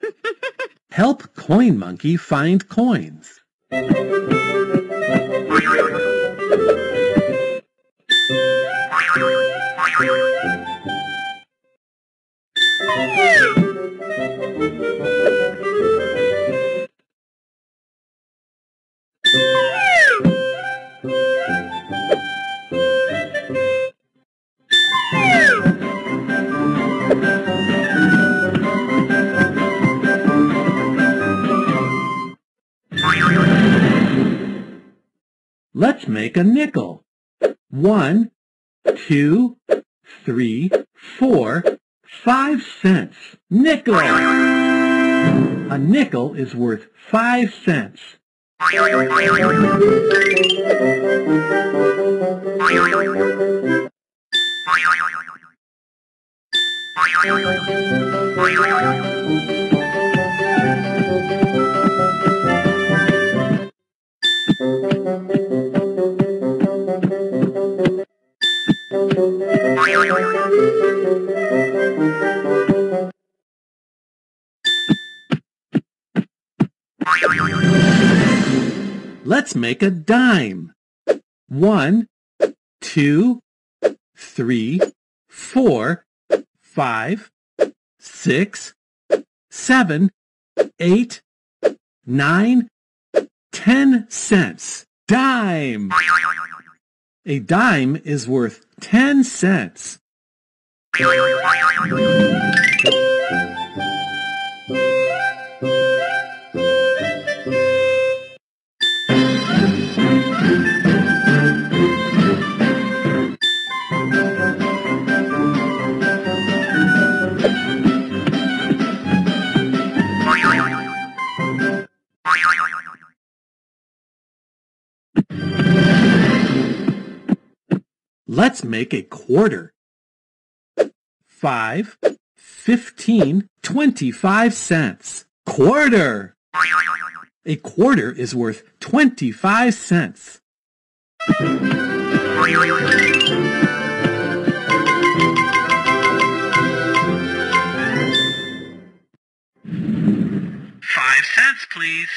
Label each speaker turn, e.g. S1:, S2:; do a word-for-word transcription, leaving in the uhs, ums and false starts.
S1: Help Coin Monkey find coins. Let's make a nickel. One, two, three, four, five cents. Nickel! A nickel is worth five cents. Let's make a dime. One, two, three, four, five, six, seven, eight, nine, ten cents. Dime! A dime is worth ten cents. Let's make a quarter. Five, fifteen, twenty-five cents. Quarter! A quarter is worth twenty-five cents. Five cents, please.